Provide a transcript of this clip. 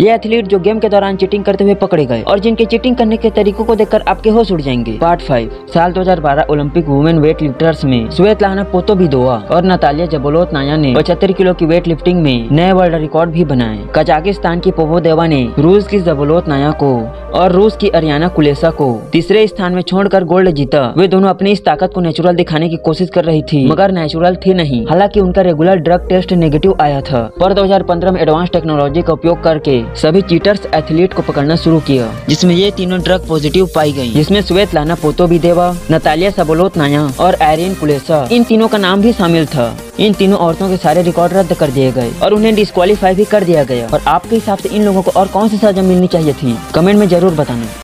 ये एथलीट जो गेम के दौरान चीटिंग करते हुए पकड़े गए और जिनके चीटिंग करने के तरीकों को देखकर आपके होश उड़ जाएंगे। पार्ट 5। साल 2012 ओलंपिक वुमेन वेट लिफ्टर्स में स्वेतलाना पोतोबिदोवा और नतालिया जबोलोतनाया ने 75 किलो की वेट लिफ्टिंग में नए वर्ल्ड रिकॉर्ड भी बनाए। कजाकिस्तान की पोवोदेवा ने रूस की जबोलोतनाया को और रूस की अरियाना कुलेसा को तीसरे स्थान में छोड़कर गोल्ड जीता। वे दोनों अपनी इस ताकत को नेचुरल दिखाने की कोशिश कर रही थी, मगर नेचुरल थी नहीं। हालांकि उनका रेगुलर ड्रग टेस्ट नेगेटिव आया था, पर 2015 में एडवांस टेक्नोलॉजी का उपयोग करके सभी चीटर्स एथलीट को पकड़ना शुरू किया, जिसमें ये तीनों ड्रग पॉजिटिव पाई गई, जिसमें स्वेतलाना पोतोबिदेवा, नतालिया सबोलोतनाया और आयरीन कुलेसा, इन तीनों का नाम भी शामिल था। इन तीनों औरतों के सारे रिकॉर्ड रद्द कर दिए गए और उन्हें डिस्क्वालीफाई भी कर दिया गया। और आपके हिसाब से इन लोगों को और कौन सी सजा मिलनी चाहिए थी, कमेंट में जरूर बताना।